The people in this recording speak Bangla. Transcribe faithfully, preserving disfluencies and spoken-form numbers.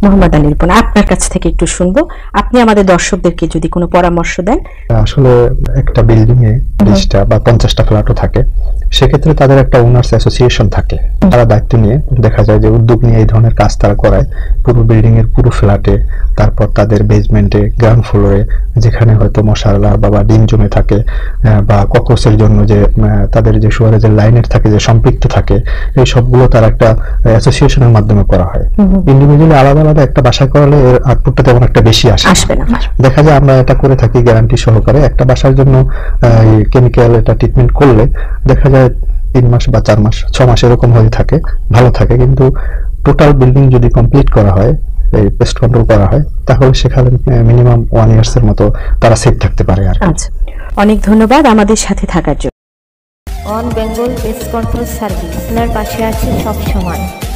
মোহাম্মদ আলী রিপন, আপনার কাছ থেকে একটু শুনবো, আপনি আমাদের দর্শকদেরকে যদি কোনো পরামর্শ দেন। আসলে একটা বিল্ডিং এ বিশটা বা পঞ্চাশটা ফ্ল্যাটও থাকে, সেক্ষেত্রে তাদের একটা ওনার্স অ্যাসোসিয়েশন থাকে, তারা দায়িত্ব নিয়ে দেখা যায় যে উদ্যোগ নিয়ে এই ধরনের কাজ তারা করায় পুরো বিল্ডিং এর পুরো ফ্ল্যাটে, তারপর তাদের বেসমেন্টে, গ্রাউন্ড ফ্লোরে যেখানে হয়তো মশালা বা ডিম জমে থাকে বা ককরোচের জন্য যে তাদের যে সুয়ারেজের লাইনের থাকে যে সম্পৃক্ত থাকে, এই সবগুলো তার একটা অ্যাসোসিয়েশনের মাধ্যমে করা হয়। ইন্ডিভিজুয়ালি আলাদা আলাদা একটা বাসা করালে এর আউটপুটটা তেমন একটা বেশি আসে আসবে না। দেখা যায় আমরা এটা করে থাকি গ্যারান্টি সহকারে, একটা বাসার জন্য কেমিক্যাল এটা ট্রিটমেন্ট করলে দেখা যায় তিন মাস বা চার মাস ছ মাস এরকম হয়ে থাকে, ভালো থাকে। কিন্তু টোটাল বিল্ডিং যদি কমপ্লিট করা হয়, এই পেস্ট কন্ট্রোল করা হয়, তাহলে সেখানে মিনিমাম ওয়ান ইয়ার্স এর মতো তারা সেফ থাকতে পারে। আর আচ্ছা, অনেক ধন্যবাদ আমাদের সাথে থাকার জন্য। On Bengal pest control service আপনার পাশে আছে সব সময়।